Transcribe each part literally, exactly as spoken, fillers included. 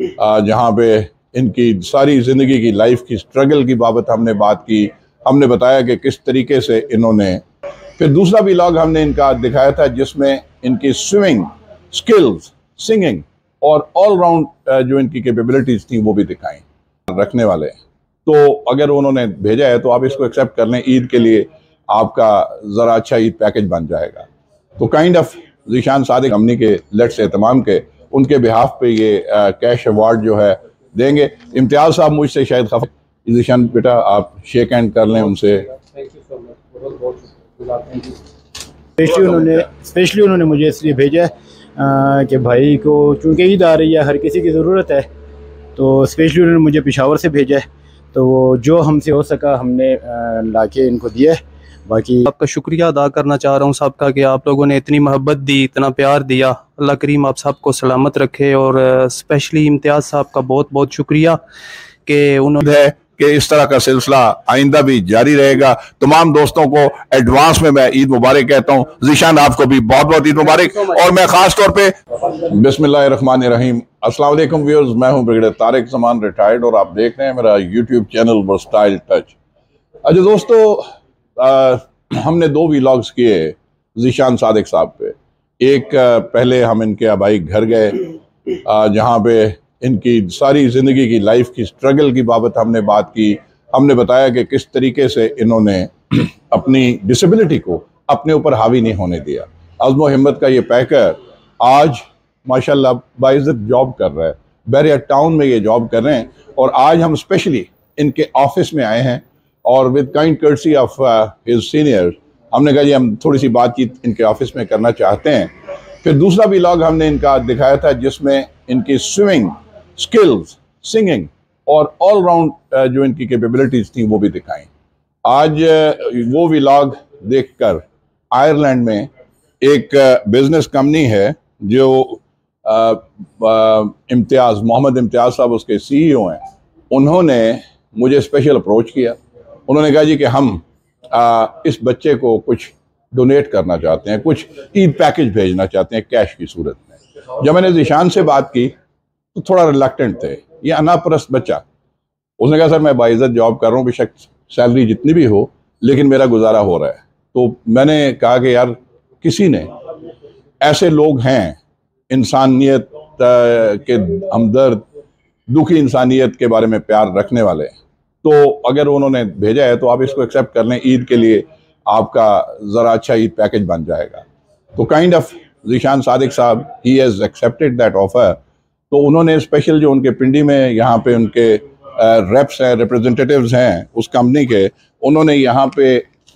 जहाँ पे इनकी सारी ज़िंदगी की लाइफ की स्ट्रगल की बाबत हमने बात की। हमने बताया कि किस तरीके से इन्होंने, फिर दूसरा व्लॉग हमने इनका दिखाया था जिसमें इनकी स्विमिंग स्किल्स, सिंगिंग और ऑल राउंड जो इनकी कैपेबिलिटीज़ थी वो भी दिखाई रखने वाले हैं। तो अगर उन्होंने भेजा है तो आप इसको एक्सेप्ट कर लें, ईद के लिए आपका ज़रा अच्छा ईद पैकेज बन जाएगा। तो काइंड ऑफ ज़ीशान सादिक हमनी के लेट्स एहतमाम के उनके बिहाफ पे ये कैश अवार्ड जो है देंगे। इम्तियाज़ साहब मुझसे शायद खफा, ज़ीशान बेटा आप शेक हैंड कर लें उनसे। स्पेशली उन्होंने स्पेशली उन्होंने मुझे इसलिए भेजा है कि भाई को चूँकि ईद आ रही है, हर किसी की ज़रूरत है, तो स्पेशली उन्होंने मुझे पेशावर से भेजा है। तो वो जो हमसे हो सका हमने लाके इनको दिया है। बाकी आपका शुक्रिया अदा करना चाह रहा हूँ सबका कि आप लोगों ने इतनी मोहब्बत दी, इतना प्यार दिया। अल्लाह करीम आप सबको सलामत रखे। और स्पेशली इम्तियाज़ साहब का बहुत बहुत शुक्रिया कि उन्होंने कि इस तरह का सिलसिला आइंदा भी जारी रहेगा। तमाम दोस्तों को एडवांस में मैं ईद मुबारक कहता हूँ। ज़ीशान आपको भी बहुत बहुत ईद मुबारक। और मैं खास तौर पे बिस्मिल्लाहिर्रहमानिर्रहीम, अस्सलाम वालेकुम व्यूअर्स, मैं हूँ ब्रिगेडियर तारिक ज़मान रिटायर्ड और आप देख रहे हैं मेरा यूट्यूब चैनल वर्सटाइल टच। अच्छा दोस्तों, आ, हमने दो व्लॉग्स किए ज़ीशान सादिक साहब पे। एक आ, पहले हम इनके आबाई घर गए जहाँ पे इनकी सारी ज़िंदगी की लाइफ की स्ट्रगल की बाबत हमने बात की। हमने बताया कि किस तरीके से इन्होंने अपनी डिसेबिलिटी को अपने ऊपर हावी नहीं होने दिया। अज़्म व हिम्मत का ये पैकर आज माशाल्लाह बाइज़्ज़त जॉब कर रहा है, बैरिया टाउन में ये जॉब कर रहे हैं। और आज हम स्पेशली इनके ऑफिस में आए हैं और with kind courtesy of his senior हमने कहा जी हम थोड़ी सी बातचीत इनके ऑफिस में करना चाहते हैं। फिर दूसरा व्लॉग हमने इनका दिखाया था जिसमें इनकी स्विमिंग स्किल्स, सिंगिंग और ऑल राउंड जो इनकी कैपेबिलिटीज़ थी वो भी दिखाई। आज वो व्लॉग देखकर आयरलैंड में एक बिजनेस कंपनी है जो इम्तियाज़ मोहम्मद इम्तियाज़ साहब उसके सीईओ हैं, उन्होंने मुझे स्पेशल अप्रोच किया। उन्होंने कहा जी कि हम आ, इस बच्चे को कुछ डोनेट करना चाहते हैं, कुछ ईद पैकेज भेजना चाहते हैं कैश की सूरत में। जब मैंने ज़ीशान से बात की तो थोड़ा रिलक्टेंट थे, ये अनापरस्त बच्चा। उसने कहा सर मैं बाइज़्ज़त जॉब कर रहा हूँ, बेशक सैलरी जितनी भी हो लेकिन मेरा गुजारा हो रहा है। तो मैंने कहा कि यार किसी ने, ऐसे लोग हैं इंसानियत के हमदर्द, दुखी इंसानियत के बारे में प्यार रखने वाले, तो अगर उन्होंने भेजा है तो आप इसको एक्सेप्ट कर लें, ईद के लिए आपका ज़रा अच्छा ईद पैकेज बन जाएगा। तो काइंड ऑफ ज़ीशान सादिक साहब he has accepted that offer. तो उन्होंने स्पेशल जो उनके पिंडी में यहाँ पे उनके रेप्स हैं, रिप्रेजेंटेटिव्स हैं उस कंपनी के, उन्होंने यहाँ पे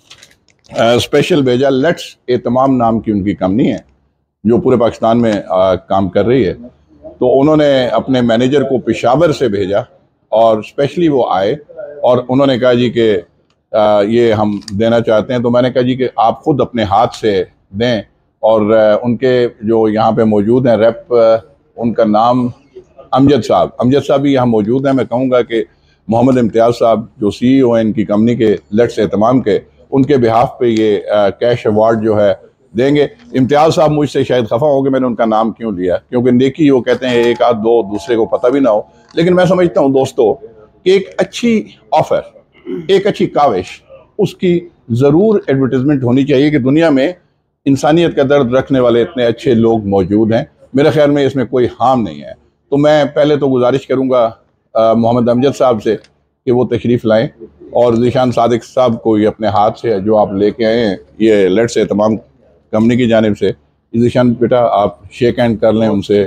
स्पेशल भेजा। लेट्स एहतमाम नाम की उनकी कंपनी है जो पूरे पाकिस्तान में आ, काम कर रही है। तो उन्होंने अपने मैनेजर को पेशावर से भेजा और स्पेशली वो आए और उन्होंने कहा जी कि ये हम देना चाहते हैं। तो मैंने कहा जी कि आप ख़ुद अपने हाथ से दें। और आ, उनके जो यहाँ पे मौजूद हैं रेप, उनका नाम अमजद साहब अमजद साहब भी यहाँ मौजूद हैं। मैं कहूँगा कि मोहम्मद इम्तियाज़ साहब जो सीईओ हैं इनकी कंपनी के लेट्स एहतमाम के, उनके बिहाफ पे ये आ, कैश अवार्ड जो है देंगे। इम्तियाज़ साहब मुझसे शायद खफा हो गए मैंने उनका नाम क्यों लिया, क्योंकि नेकी वो कहते हैं एक आध दो दूसरे को पता भी ना हो। लेकिन मैं समझता हूँ दोस्तों कि एक अच्छी ऑफ़र, एक अच्छी काविश, उसकी ज़रूर एडवर्टीज़मेंट होनी चाहिए कि दुनिया में इंसानियत का दर्द रखने वाले इतने अच्छे लोग मौजूद हैं। मेरे ख्याल में इसमें कोई हार्म नहीं है। तो मैं पहले तो गुजारिश करूँगा मोहम्मद अमजद साहब से कि वो तशरीफ़ लाएँ और ज़ीशान सादिक साहब को ये अपने हाथ से जो आप लेके आए हैं ये लेट्स एहतमाम कंपनी की जानिब से। ज़ीशान बेटा आप शेक हैंड कर लें उनसे।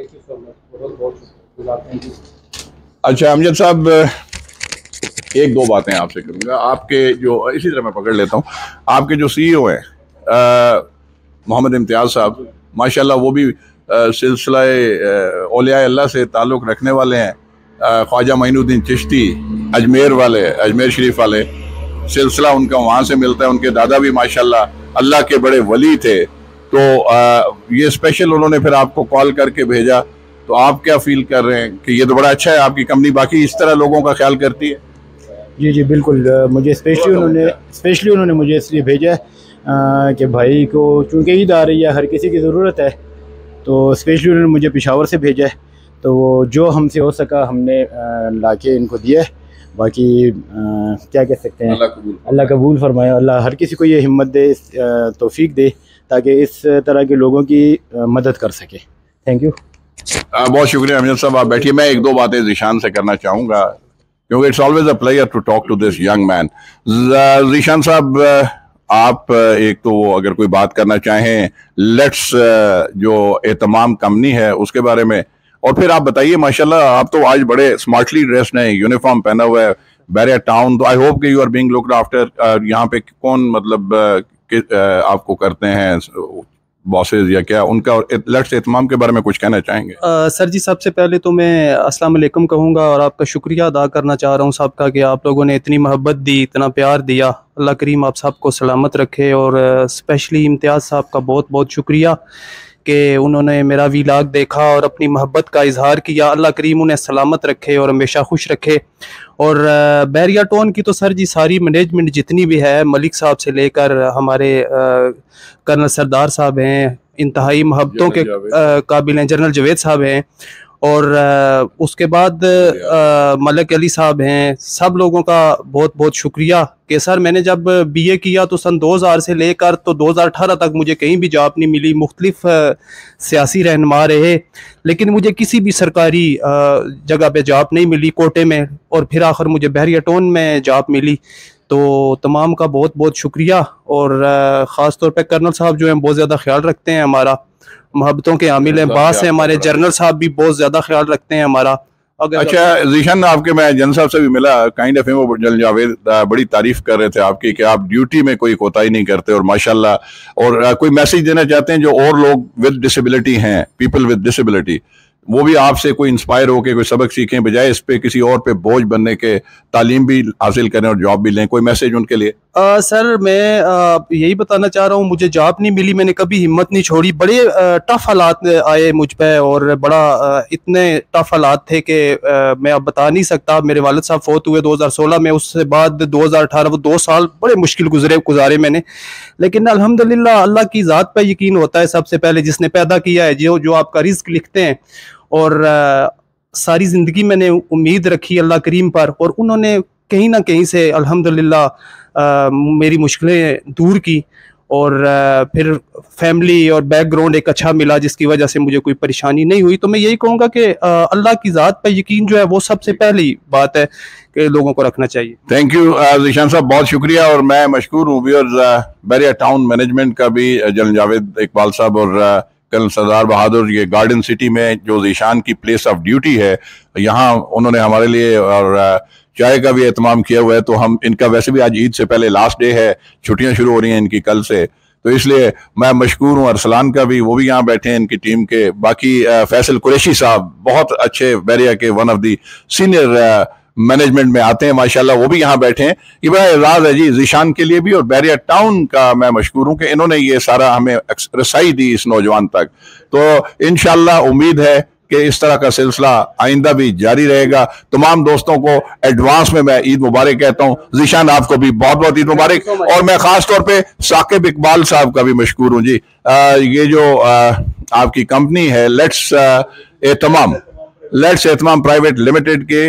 अच्छा अमजद साहब, एक दो बातें आपसे करूँगा। आपके जो, इसी तरह मैं पकड़ लेता हूँ, आपके जो सीईओ हैं मोहम्मद इम्तियाज़ साहब, माशाल्लाह वो भी सिलसिला औलिया अल्लाह से ताल्लुक़ रखने वाले हैं। ख्वाजा मोइनुद्दीन चिश्ती अजमेर वाले, अजमेर शरीफ वाले, सिलसिला उनका वहाँ से मिलता है। उनके दादा भी माशाल्लाह अल्लाह के बड़े वली थे। तो आ, ये स्पेशल उन्होंने फिर आपको कॉल करके भेजा। तो आप क्या फील कर रहे हैं कि ये तो बड़ा अच्छा है, आपकी कंपनी बाकी इस तरह लोगों का ख्याल करती है? जी जी बिल्कुल। मुझे स्पेशली उन्होंने स्पेशली उन्होंने मुझे इसलिए भेजा है कि भाई को चूँकि ईद आ रही है, हर किसी की ज़रूरत है, तो स्पेशली उन्होंने मुझे पेशावर से भेजा है। तो वो जो हमसे हो सका हमने ला के इनको दिया है। बाकी आ, क्या कह सकते हैं, अल्लाह कबूल अल्लाह कबूल फरमाए, अल्लाह हर किसी को ये हिम्मत दे, तौफीक दे, ताकि इस तरह के लोगों की मदद कर सके। Thank you. बहुत शुक्रिया अमीर साहब, आप बैठिए। मैं एक दो बातें ज़ीशान से करना चाहूँगा क्योंकि it's always a pleasure to talk to this young man. Zeeshan साहब, आप एक तो अगर कोई बात करना चाहें लेट्स जो एहतमाम कंपनी है उसके बारे में, और फिर आप बताइए माशाल्लाह आप तो आज बड़े स्मार्टली ड्रेस्ड हैं, यूनिफॉर्म पहना हुआ है, बैरिया टाउन। तो आई होप कि you are being looked after. यहाँ पे कौन मतलब कि, आपको करते हैं बॉसेस या क्या, उनका लेट्स एहतमाम के बारे में कुछ कहना चाहेंगे? आ, सर जी, सबसे पहले तो मैं अस्सलाम वालेकुम कहूँगा और आपका शुक्रिया अदा करना चाह रहा हूँ सबका कि आप लोगों ने इतनी मोहब्बत दी, इतना प्यार दिया। अल्लाह करीम आप सबको सलामत रखे। और स्पेशली इम्तियाज़ साहब का बहुत बहुत शुक्रिया कि उन्होंने मेरा वीलाग देखा और अपनी मोहब्बत का इजहार किया। अल्लाह करीम उन्हें सलामत रखे और हमेशा खुश रखे। और बैरिया टाउन की तो सर जी सारी मैनेजमेंट जितनी भी है, मलिक साहब से लेकर हमारे कर्नल सरदार साहब हैं, इंतहाई मोहब्बतों के काबिल हैं, जनरल जवेद साहब हैं, और आ, उसके बाद आ, मलक अली साहब हैं। सब लोगों का बहुत बहुत शुक्रिया कि सर मैंने जब बीए किया तो सन दो हज़ार से लेकर तो दो हज़ार अठारह तक मुझे कहीं भी जॉब नहीं मिली, मुख्तलिफ सियासी रहनुमा रहे, लेकिन मुझे किसी भी सरकारी जगह पे जॉब नहीं मिली कोटे में, और फिर आखिर मुझे बैरिया टाउन में जॉब मिली। तो तमाम का बहुत बहुत शुक्रिया। और ख़ास तौर पे कर्नल साहब जो हैं बहुत ज़्यादा ख्याल रखते हैं, हमारा मोहब्बतों के आमिल हैं। बास है हमारे जनरल साहब भी बहुत ज़्यादा ख्याल रखते हैं हमारा। अगर अच्छा ज़ीशान, आपके मैं जनरल साहब से भी मिला, काइंड ऑफ वो जनरल जावेद बड़ी तारीफ कर रहे थे आपकी कि आप ड्यूटी में कोई कोताही नहीं करते और माशाल्लाह। और कोई मैसेज देना चाहते हैं जो और लोग विद डिसेबिलिटी हैं, पीपल विद डिसेबिलिटी, वो भी आपसे कोई इंस्पायर होकर कोई सबक सीखें, बजाय इस पे किसी और पे बोझ बनने के तालीम भी हासिल करें और जॉब भी लें? कोई मैसेज उनके लिए? आ, सर मैं आ, यही बताना चाह रहा हूँ, मुझे जॉब नहीं मिली, मैंने कभी हिम्मत नहीं छोड़ी। बड़े टफ हालात आए मुझ पे और बड़ा आ, इतने टफ हालात थे कि मैं अब बता नहीं सकता। मेरे वालिद साहब फौत हुए दो हज़ार सोलह में, उससे बाद दो हज़ार अठारह वो दो साल बड़े मुश्किल गुजरे गुजारे मैंने, लेकिन अल्हम्दुलिल्लाह अल्लाह की ज़ात पर यकीन होता है सबसे पहले, जिसने पैदा किया है, जो जो आपका रिस्क लिखते हैं। और आ, सारी ज़िंदगी मैंने उम्मीद रखी अल्लाह करीम पर, और उन्होंने कहीं ना कहीं से अल्हम्दुलिल्लाह मेरी मुश्किलें दूर की। और आ, फिर फैमिली और बैकग्राउंड एक अच्छा मिला जिसकी वजह से मुझे कोई परेशानी नहीं हुई। तो मैं यही कहूँगा कि अल्लाह की ज़ात पर यकीन जो है वो सबसे पहली बात है कि लोगों को रखना चाहिए। थैंक यू ज़ीशान साहब, बहुत शुक्रिया। और मैं मशकूर हूँ व्यूअर्स बैरिया टाउन मैनेजमेंट का भी, जनरल जावेद इकबाल साहब और कर्नल सरदार बहादुर। ये गार्डन सिटी में जो ज़ीशान की प्लेस ऑफ ड्यूटी है, यहाँ उन्होंने हमारे लिए और चाय का भी एहतमाम किया हुआ है। तो हम इनका वैसे भी आज ईद से पहले लास्ट डे है, छुट्टियां शुरू हो रही हैं इनकी कल से, तो इसलिए मैं मशकूर हूँ। अरसलान का भी, वो भी यहाँ बैठे हैं इनकी टीम के। बाकी फैसल कुरैशी साहब बहुत अच्छे बैरिया के one of the senior management में आते हैं माशाल्लाह, वो भी यहाँ बैठे हैं। ये बड़ा एजाज है जी ज़ीशान के लिए भी, और बैरिया टाउन का मैं मशकूर हूँ कि इन्होंने ये सारा हमें रसाई दी इस नौजवान तक। तो इंशाल्लाह उम्मीद है कि इस तरह का सिलसिला आइंदा भी जारी रहेगा। तमाम दोस्तों को एडवांस में मैं ईद मुबारक कहता हूँ। ज़ीशान आपको भी बहुत बहुत ईद मुबारक। और मैं खास तौर पे साकिब इकबाल साहब का भी मशकूर हूँ जी। आ, ये जो आ, आपकी कंपनी है let's Ehtimam let's Ehtimam private limited के,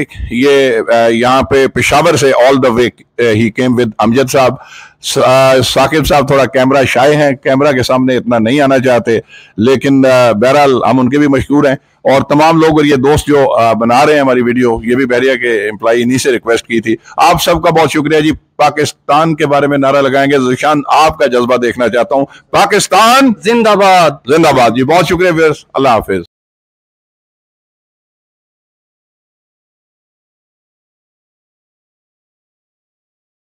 ये यहाँ पे पेशावर से all the way he came with Amjad साहब। साकिब साहब थोड़ा कैमरा शाय हैं, कैमरा के सामने इतना नहीं आना चाहते, लेकिन बहरहाल हम उनके भी मशहूर हैं। और तमाम लोग और ये दोस्त जो बना रहे हैं हमारी वीडियो, ये भी बैरिया के एम्प्लॉई, इन्हीं से रिक्वेस्ट की थी। आप सबका बहुत शुक्रिया जी। पाकिस्तान के बारे में नारा लगाएंगे। ज़ीशान आपका जज्बा देखना चाहता हूँ। पाकिस्तान जिंदाबाद, जिंदाबाद जी। बहुत शुक्रिया, अल्लाह हाफिज।